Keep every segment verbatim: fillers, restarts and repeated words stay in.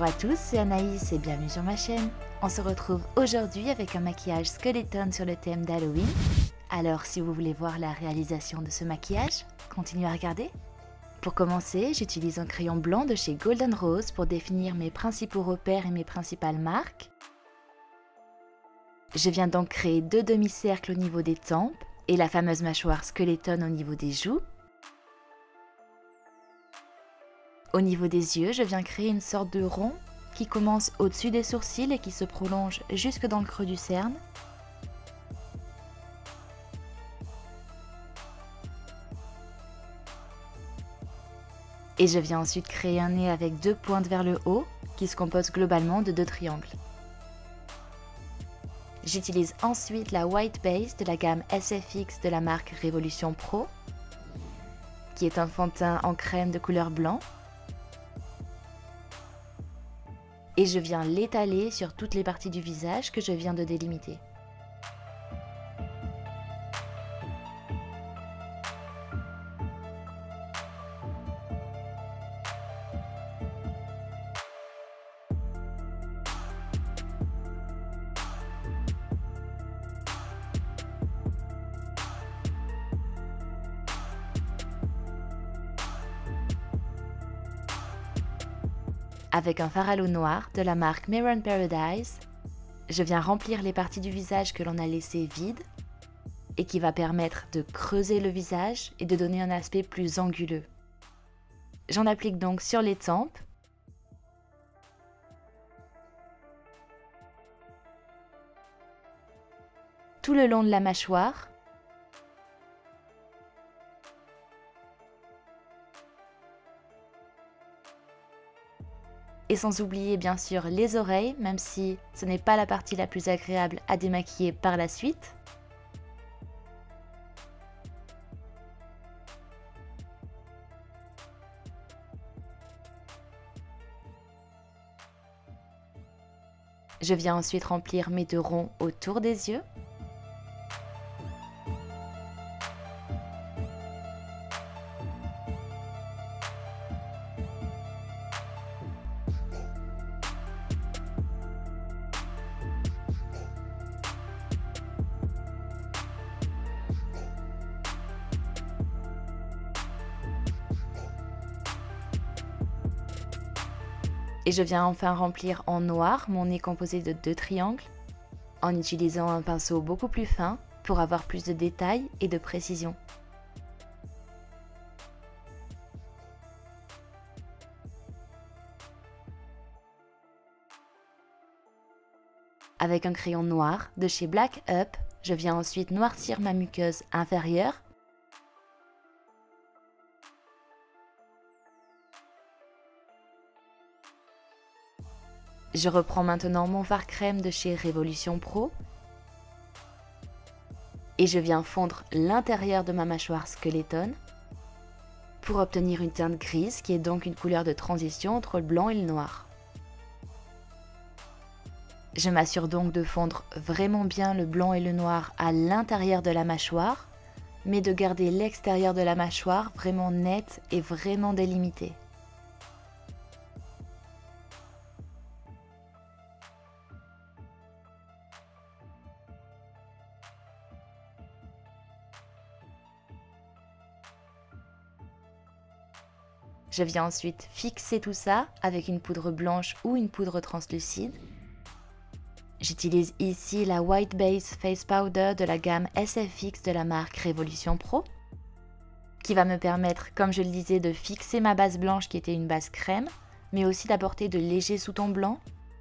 à tous, c'est Anaïs et bienvenue sur ma chaîne. On se retrouve aujourd'hui avec un maquillage Skeleton sur le thème d'Halloween. Alors si vous voulez voir la réalisation de ce maquillage, continuez à regarder. Pour commencer, j'utilise un crayon blanc de chez Golden Rose pour définir mes principaux repères et mes principales marques. Je viens donc créer deux demi-cercles au niveau des tempes et la fameuse mâchoire Skeleton au niveau des joues. Au niveau des yeux, je viens créer une sorte de rond qui commence au-dessus des sourcils et qui se prolonge jusque dans le creux du cerne. Et je viens ensuite créer un nez avec deux pointes vers le haut qui se compose globalement de deux triangles. J'utilise ensuite la White Base de la gamme S F X de la marque Révolution Pro, qui est un fond de teint en crème de couleur blanc. Et je viens l'étaler sur toutes les parties du visage que je viens de délimiter. Avec un fard à l'eau noir de la marque Mirror Paradise, je viens remplir les parties du visage que l'on a laissées vides et qui va permettre de creuser le visage et de donner un aspect plus anguleux. J'en applique donc sur les tempes, tout le long de la mâchoire, et sans oublier bien sûr les oreilles, même si ce n'est pas la partie la plus agréable à démaquiller par la suite. Je viens ensuite remplir mes deux ronds autour des yeux. Et je viens enfin remplir en noir mon nez composé de deux triangles en utilisant un pinceau beaucoup plus fin pour avoir plus de détails et de précision. Avec un crayon noir de chez Black Up, je viens ensuite noircir ma muqueuse inférieure. Je reprends maintenant mon fard crème de chez Révolution Pro et je viens fondre l'intérieur de ma mâchoire Skeleton pour obtenir une teinte grise qui est donc une couleur de transition entre le blanc et le noir. Je m'assure donc de fondre vraiment bien le blanc et le noir à l'intérieur de la mâchoire, mais de garder l'extérieur de la mâchoire vraiment net et vraiment délimité. Je viens ensuite fixer tout ça avec une poudre blanche ou une poudre translucide. J'utilise ici la White Base Face Powder de la gamme S F X de la marque Révolution Pro, qui va me permettre, comme je le disais, de fixer ma base blanche qui était une base crème, mais aussi d'apporter de légers sous-tons blancs.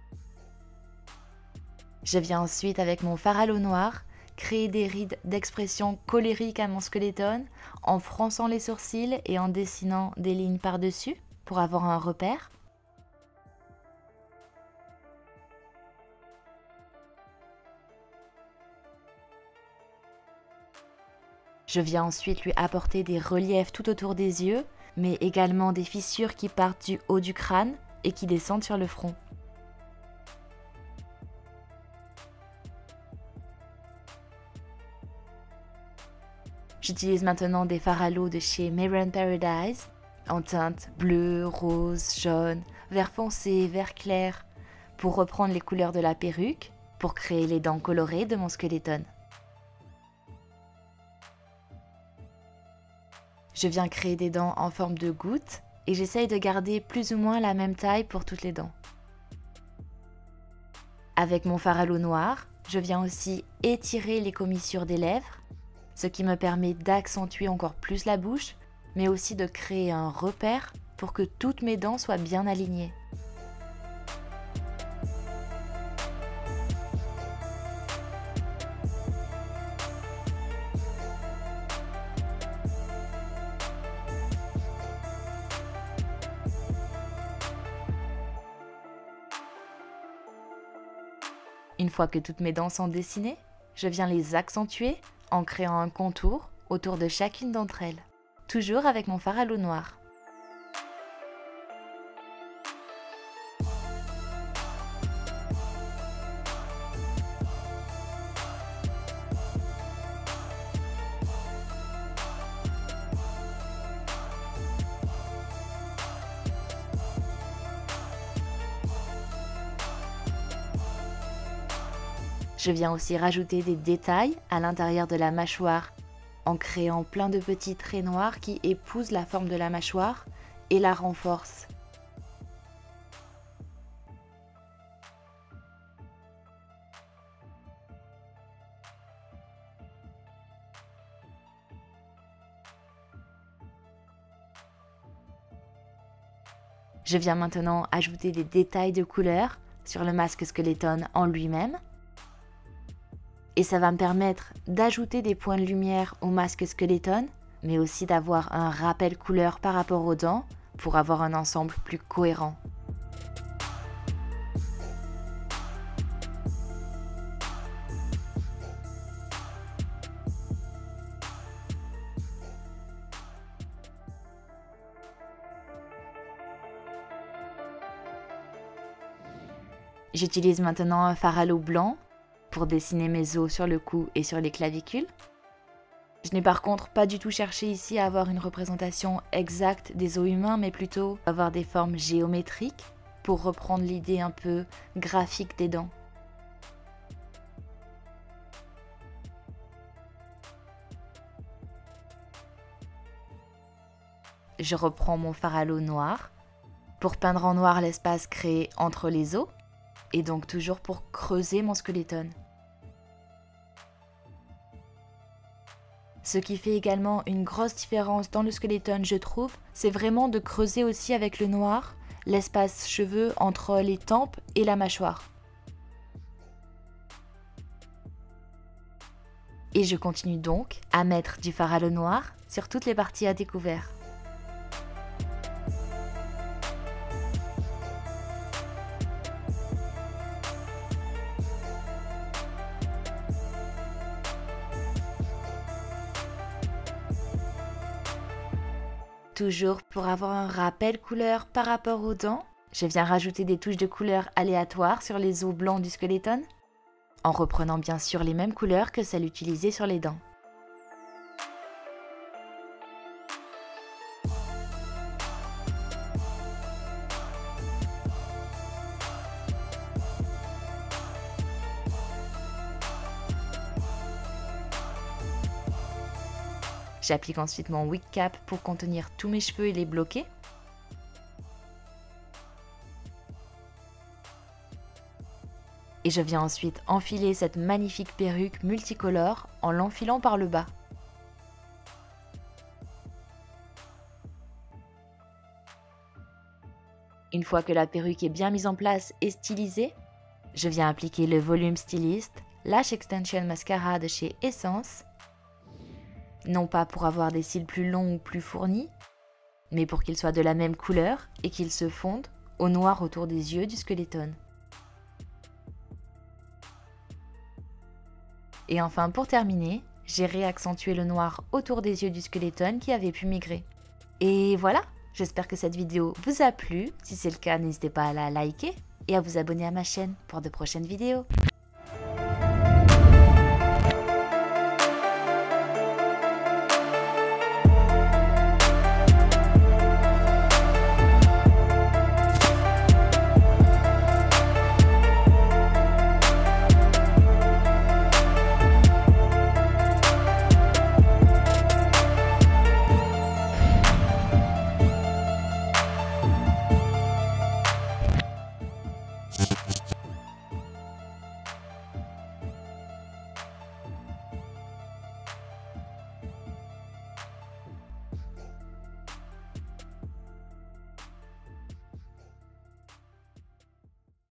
Je viens ensuite avec mon fard à l'eau noir créer des rides d'expression colérique à mon Skeleton en fronçant les sourcils et en dessinant des lignes par-dessus pour avoir un repère. Je viens ensuite lui apporter des reliefs tout autour des yeux, mais également des fissures qui partent du haut du crâne et qui descendent sur le front. J'utilise maintenant des fards à l'eau de chez Mirror Paradise en teintes bleu, rose, jaune, vert foncé, vert clair, pour reprendre les couleurs de la perruque, pour créer les dents colorées de mon Skeleton. Je viens créer des dents en forme de gouttes et j'essaye de garder plus ou moins la même taille pour toutes les dents. Avec mon fard à l'eau noire, je viens aussi étirer les commissures des lèvres, ce qui me permet d'accentuer encore plus la bouche, mais aussi de créer un repère pour que toutes mes dents soient bien alignées. Une fois que toutes mes dents sont dessinées, je viens les accentuer en créant un contour autour de chacune d'entre elles, toujours avec mon fard à l'eau noire. Je viens aussi rajouter des détails à l'intérieur de la mâchoire en créant plein de petits traits noirs qui épousent la forme de la mâchoire et la renforcent. Je viens maintenant ajouter des détails de couleur sur le masque Skeleton en lui-même. Et ça va me permettre d'ajouter des points de lumière au masque Skeleton, mais aussi d'avoir un rappel couleur par rapport aux dents pour avoir un ensemble plus cohérent. J'utilise maintenant un fard à l'eau blanc pour dessiner mes os sur le cou et sur les clavicules. Je n'ai par contre pas du tout cherché ici à avoir une représentation exacte des os humains, mais plutôt avoir des formes géométriques pour reprendre l'idée un peu graphique des dents. Je reprends mon fard à l'eau noir pour peindre en noir l'espace créé entre les os et donc toujours pour creuser mon Skeleton. Ce qui fait également une grosse différence dans le Skeleton, je trouve, c'est vraiment de creuser aussi avec le noir l'espace cheveux entre les tempes et la mâchoire. Et je continue donc à mettre du fard à l'eau noir sur toutes les parties à découvert. Toujours pour avoir un rappel couleur par rapport aux dents, je viens rajouter des touches de couleur aléatoires sur les os blancs du Skeleton, en reprenant bien sûr les mêmes couleurs que celles utilisées sur les dents. J'applique ensuite mon wig cap pour contenir tous mes cheveux et les bloquer. Et je viens ensuite enfiler cette magnifique perruque multicolore en l'enfilant par le bas. Une fois que la perruque est bien mise en place et stylisée, je viens appliquer le Volume Stylist Lash Extension Mascara de chez Essence. Non pas pour avoir des cils plus longs ou plus fournis, mais pour qu'ils soient de la même couleur et qu'ils se fondent au noir autour des yeux du Skeleton. Et enfin, pour terminer, j'ai réaccentué le noir autour des yeux du Skeleton qui avait pu migrer. Et voilà, j'espère que cette vidéo vous a plu. Si c'est le cas, n'hésitez pas à la liker et à vous abonner à ma chaîne pour de prochaines vidéos.